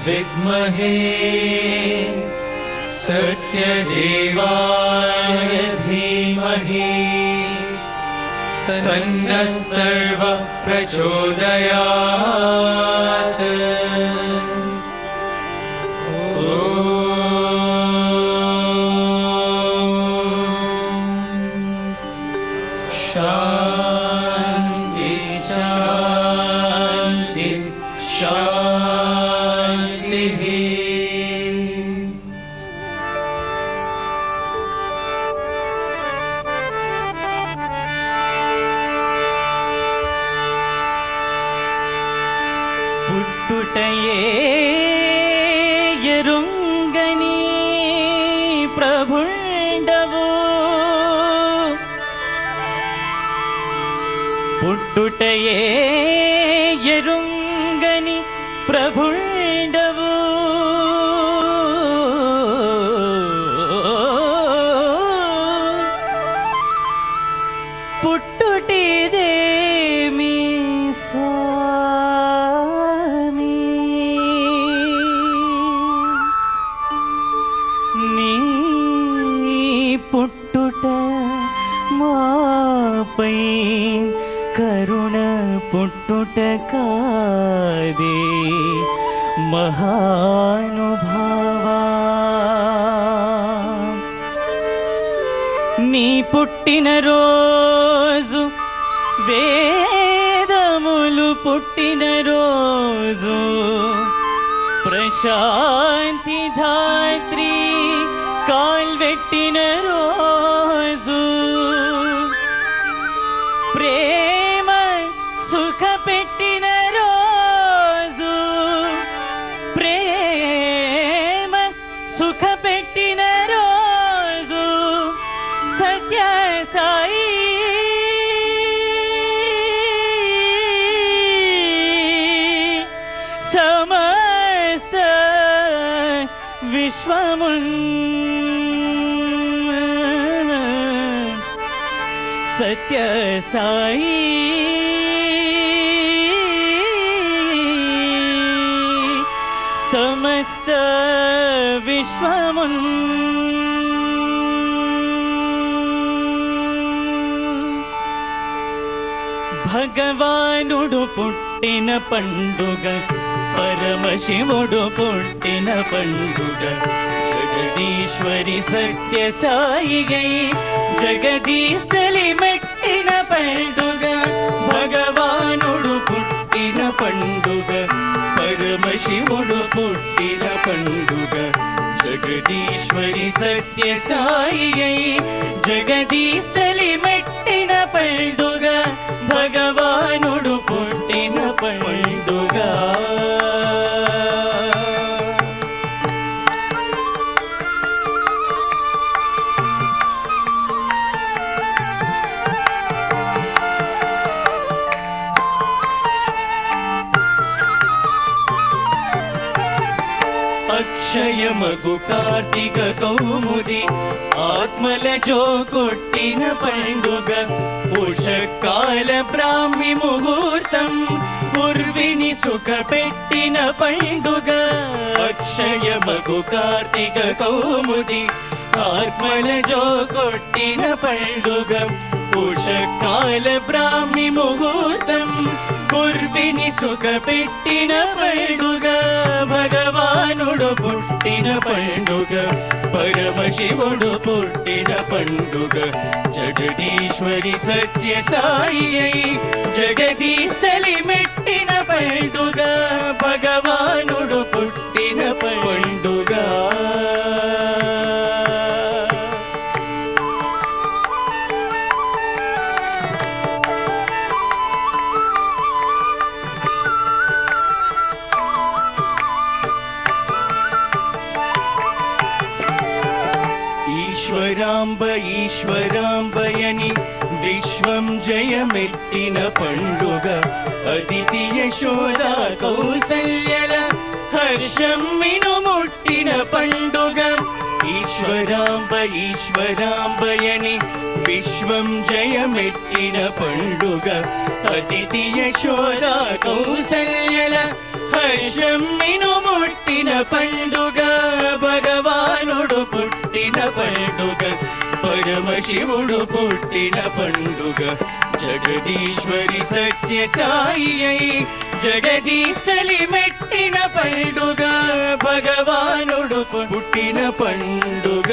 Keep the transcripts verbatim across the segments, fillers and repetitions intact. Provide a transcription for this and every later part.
विद्महे सत्यदेवाय धीमहि तन्नः सर्वः प्रचोदयात्। शांति शांति शांति। పుట్టుటయే ఎరుంగని ప్రభుండవు, పుట్టుటయే ఎరుంగని ప్రభుండవు, పుట్టుటిదేమి స్వామి, నీ పుట్టుట మాపై కరుణ పుట్టుట కాదే మహానుభావా, నీ పుట్టిన రోజు వేదములు పుట్టిన రోజు, ప్రశాంతి ధాత్రి కాల్వెట్టిన రోజు, ప్రేమ సుఖ పెట్టిన రోజు, ప్రేమ సుఖ పెట్టిన రోజు, సత్య సాయి సమస్త విశ్వమున్ సత్య సాయి సమస్త విశ్వమున్ భగవానుడు పుట్టిన పండుగ, పరమశివుడు పుట్టిన పండుగ, జగదీశ్వరి సత్య సాయి గై జగదీస్థలి మెట్టిన పండుగ, భగవానుడు పుట్టిన పండుగ, పరమశివుడు పుట్టిన పండుగ, జగదీశ్వరి సత్య సాయి గై జగదీస్థలి మెట్టిన పండుగ, భగవానుడు పుట్టిన పండుగ. అక్షయమగు కార్తీక కౌముది ఆత్మల జో కొట్టిన పండుగ, ఉషకాల బ్రాహ్మి ముహూర్తం ఉర్విని సుఖ పెట్టిన పండుగ, అక్షయమగు కార్తీక కౌముది ఆత్మల జో కొట్టిన పండుగ, ఉషకాల బ్రాహ్మి ముహూర్తం ఉర్విని సుఖ పెట్టిన పండుగ, భగవానుడు పుట్టిన పండుగ, పరమశివుడు పుట్టిన పండుగ, జగదీశ్వరి సత్య సాయి జగదీస్థలి మెట్టిన పండుగ, భగవానుడు పుట్టిన పండుగ. ఈశ్వరాంబ ఈశ్వరాంబయని విశ్వం జయమెట్టిన పండుగ, అదితి యశోద కౌసల్యల హర్షం మినుముట్టిన పండుగ, ఈశ్వరాంబ ఈశ్వరాంబయని విశ్వం జయమెట్టిన పండుగ అతిథి యశోద కౌసల్యల హర్షం మినుముట్టిన పండుగ భగవానుడు పుట్టిన పండుగ పరమశివుడు పుట్టిన పండుగ జగదీశ్వరి సత్య సాయి అయి జగదీస్థలి మెట్టిన పండుగ భగవానుడు పుట్టిన పండుగ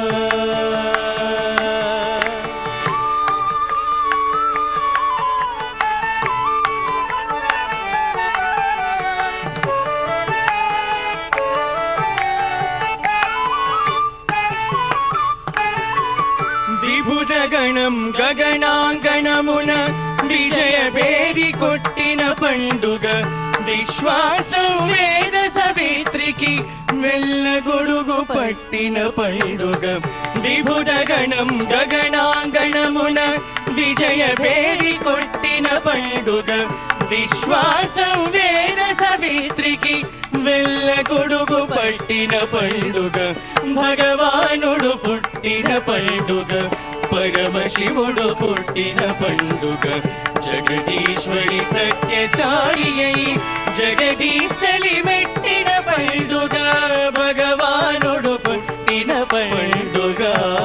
విభుజగణం గగనాంగణమున విజయ భేరి కొట్టిన పండుగ విశ్వాసం వేద సవిత్రికి మెల్ల గొడుగు పట్టిన పండుగ విభుజగణం గగనాంగణమున విజయ భేరి కొట్టిన పండుగ విశ్వాసం వేద సవిత్రికి మెల్ల గొడుగు పట్టిన పండుగ భగవానుడు పుట్టిన పండుగ పరమశివుడు పుట్టిన పండుగ జగదీశ్వరి సత్య సాయి అయి జగదీస్థలి మెట్టిన పండుగ భగవానుడు పుట్టిన పండుగ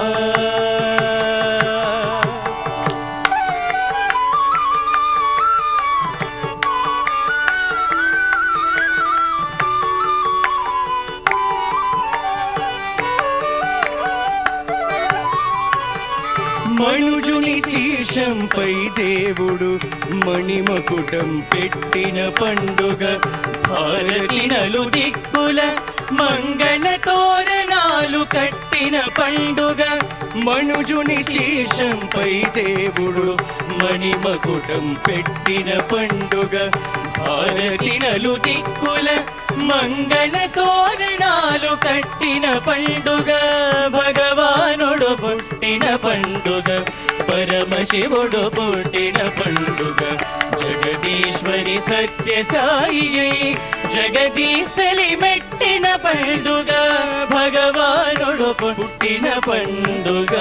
మనుజుని శీర్షంపై దేవుడు మణిమకుటం పెట్టిన పండుగ భారతి నలు దిక్కుల మంగళ తోరణాలు కట్టిన పండుగ మనుజుని శీర్షంపై దేవుడు మణిమకుటం పెట్టిన పండుగ భారతి నలు దిక్కుల మంగళ తోరణాలు కట్టిన పండుగ భగవానుడు పుట్టిన పండుగ పరమశివుడు పుట్టిన పండుగ జగదీశ్వరి సత్య సాయి అయి జగదీస్థలి మెట్టిన పండుగ భగవానుడు పుట్టిన పండుగ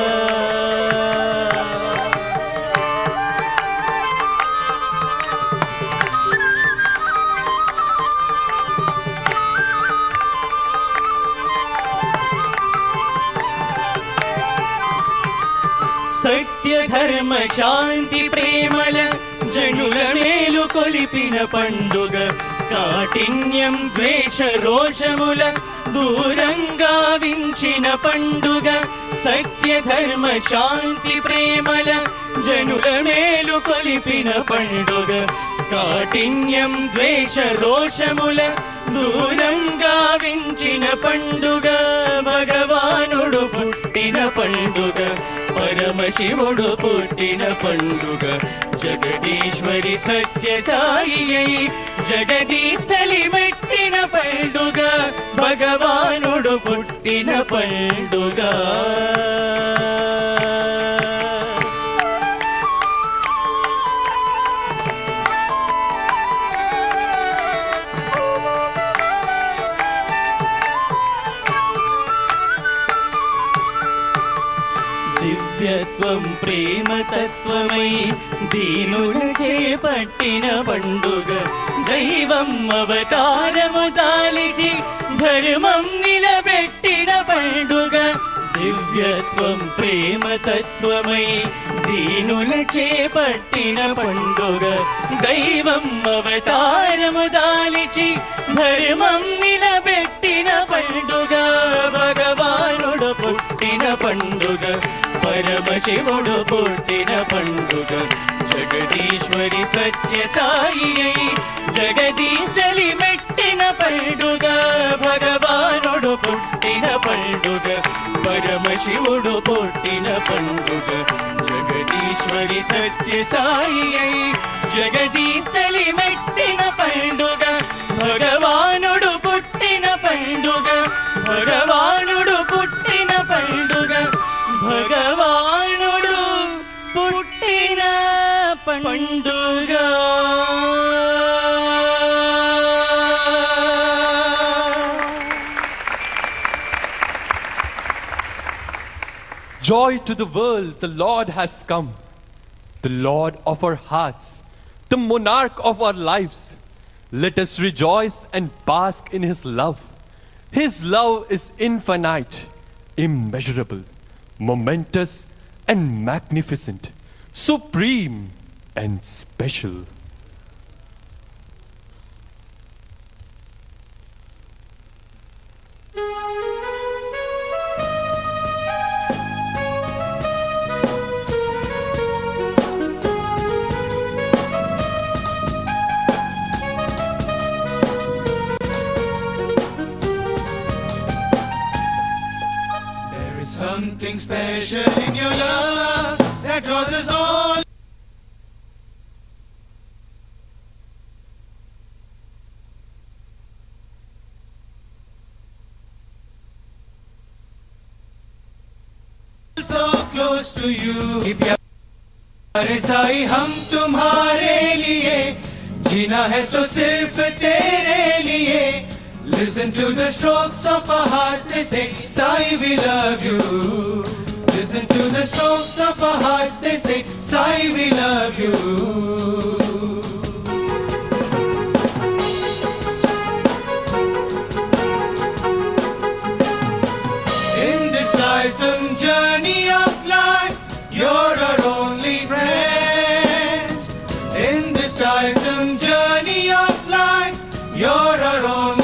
సత్య ధర్మ శాంతి ప్రేమల జనుల మేలు కొలిపిన పండుగ కాఠిన్యం ద్వేష రోషముల దూరంగా వించిన పండుగ సత్య ధర్మ శాంతి ప్రేమల జనుల మేలు కొలిపిన పండుగ కాఠిన్యం ద్వేష రోషముల దూరంగా వించిన పండుగ భగవానుడు పుట్టిన పండుగ పరమశివుడు పుట్టిన పండుగ జగదీశ్వరి సత్య సాయి అయి జగదీస్థలి మెట్టిన పండుగ భగవానుడు పుట్టిన పండుగ దివ్యత్వం ప్రేమ తత్వమై దీనుల చేపట్టిన పండుగ దైవం అవతారము దాలిచి ధర్మం నిలబెట్టిన పండుగ దివ్యత్వం ప్రేమ తత్వమై దీనుల చేపట్టిన పండుగ దైవం అవతారము దాలిచి ధర్మం నిలబెట్టిన పండుగ భగవానుడు పుట్టిన పండుగ పరమశివుడు పుట్టిన పండుగ జగదీశ్వరి సత్య సాయి అయి జగదీస్థలి మెట్టిన పండుగ భగవానుడు పుట్టిన పండుగ పరమశివుడు పుట్టిన పండుగ జగదీశ్వరి సత్య సాయి అయి జగదీస్థలి మెట్టిన పండుగ భగవానుడు పుట్టిన పండుగ భగవానుడు పుట్టిన పండుగ భగవానుడు పుట్టిన పండుగ Joy to the world, the Lord has come. The Lord of our hearts, the monarch of our lives. Let us rejoice and bask in His love. His love is infinite, immeasurable, momentous and magnificent, supreme and special. Something special in your love that causes all so close to you. कि प्यारे साईं हम तुम्हारे लिए, जीना है तो सिर्फ तेरे लिए. Listen to the strokes of our hearts, they say, Sai, we love you. Listen to the strokes of our hearts, they say, Sai, we love you. In this tiresome journey of life, you're our only friend. In this tiresome journey of life, you're our only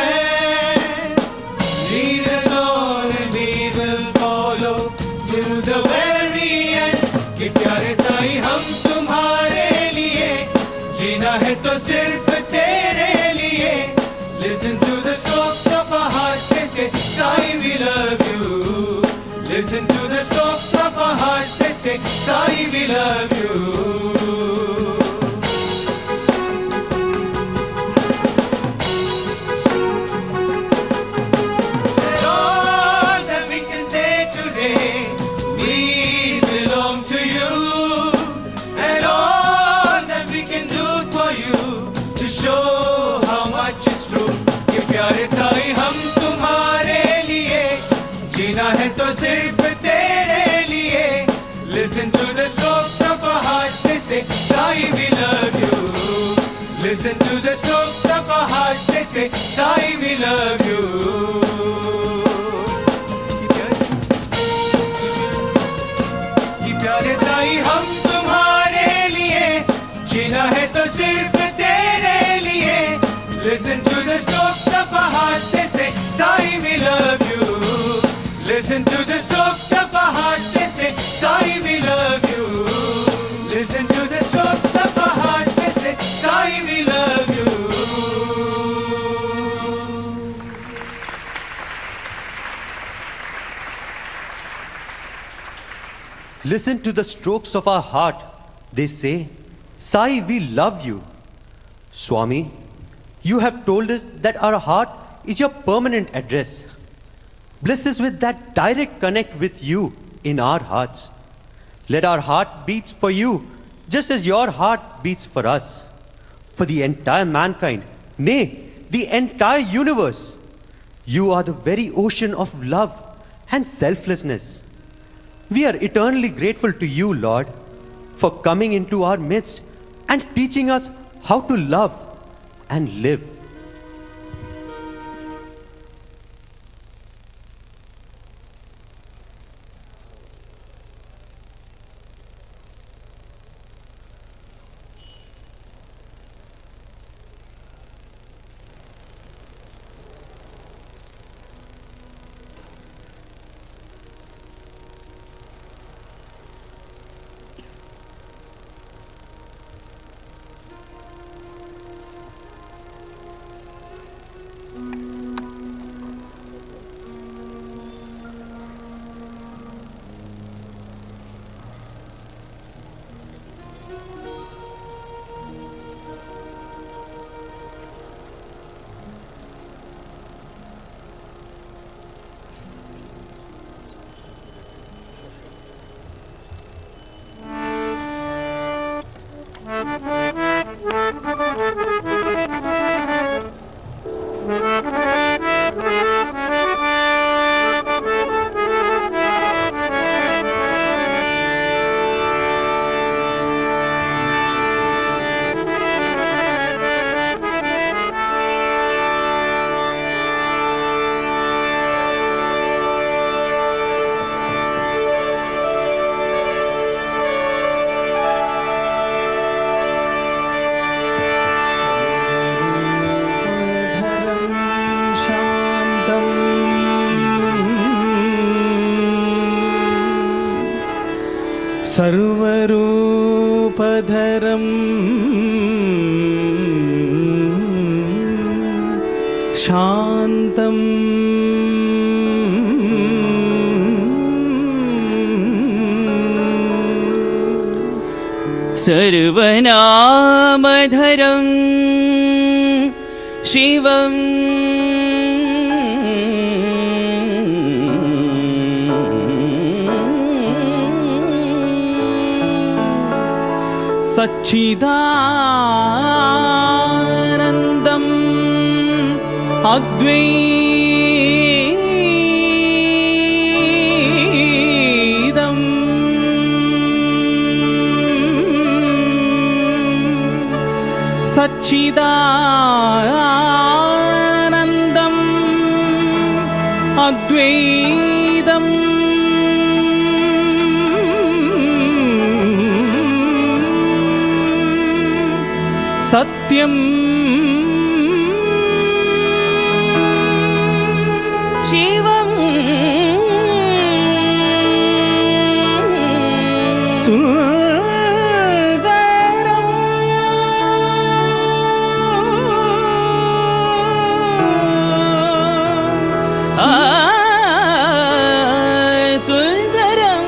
प्यारे साईं हम तुम्हारे लिए, जीना है तो सिर्फ तेरे लिए. Listen to the strokes of our hearts, they say, Sai, we love you. Listen to the strokes of our hearts, they say, Sai, we love you. And all that we can say today, we belong to you. And all that we can do for you to show how much is true. कि प्यारे साईं हम तुम्हारे लिए, जीना है तो सिर्फ तेरे लिए. Listen to the strokes of our hearts, they say, Sai, we love you. Listen to the strokes of our hearts, they say, Sai, we love you. प्यारे साईं हम तुम्हारे लिए, जीना है तो सिर्फ तेरे लिए. Listen to the strokes of our hearts, they say, Sai, we love you. Listen to the strokes of our hearts, they say, Sai, we love you. Listen to the strokes of our hearts, they say, Sai, we love you. Listen to the strokes of our heart. They say, Sai, we love you. Swami, you have told us that our heart is your permanent address. Bless us with that direct connect with you in our hearts. Let our heart beats for you, just as your heart beats for us. For the entire mankind, nay, the entire universe. You are the very ocean of love and selflessness. We are eternally grateful to you, Lord, for coming into our midst and teaching us how to love and live. सर्वरूपधरं शान्तं सर्वनामधरं शिवं सच्चिदानन्दम् अद्वैतम् सच्चिदानन्दम् अद्वैतम् सत्यं शिवं सुन्दरं सुन्दरं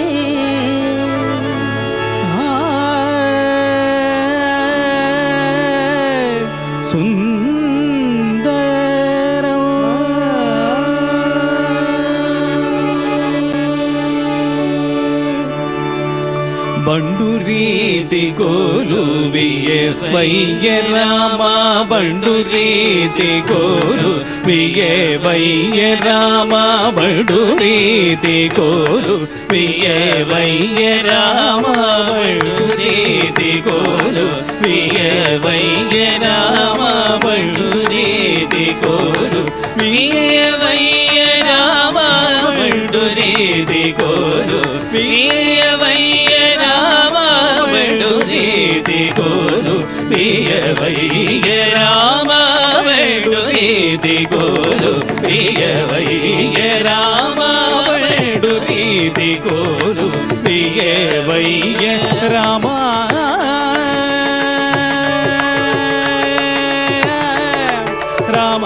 बंडुरीति कोलुविये वैय राम बंडुरीति कोलुविये वैय राम बंडुरीति कोलुविये वैय राम बंडुरीति कोलुविये वैय राम बंडुरीति कोलुविये वैय राम बंडुरीति कोलुविये वैय राम बंडुरीति कोलुविये वैय राम बंडुरीति कोलुविये वैय राम बंडुरीति कोलुविये वैय राम राम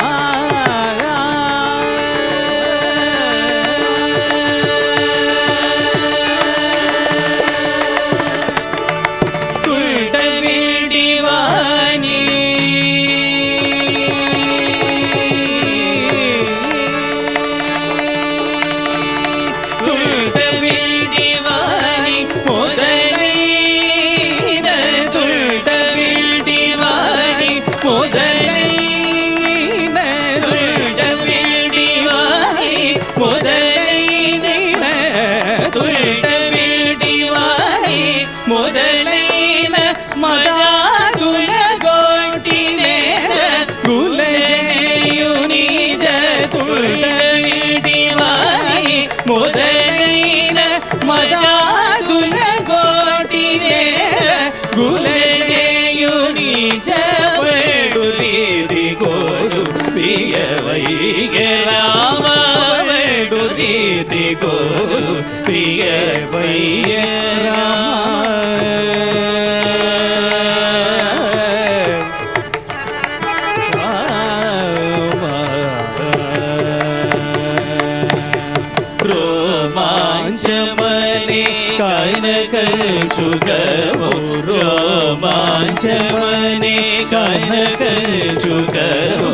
रोमांचमने कनक चुगमो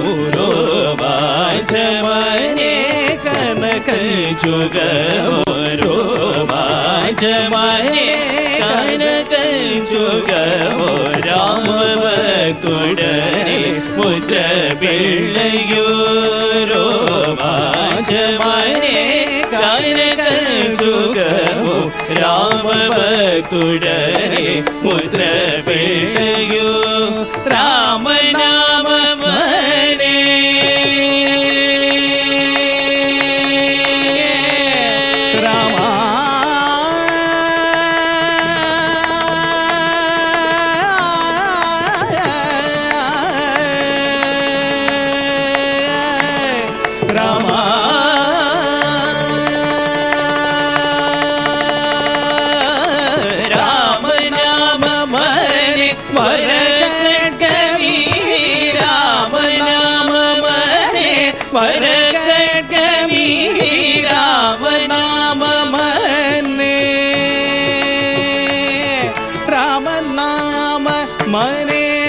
रोमांचमने कनक चुगमो रोमांचमने कनक चुगमो राम भक्तुडने मुद्र बिल्लयो रोमांचमने कनक चुगमो राम भक्तुडने मुद्र बिल्लयो राम नाम मने राम राम వరగడ్గమి రామ నామ మనే వరగడ్గమి రామ నామ మనే రామ నామ మనే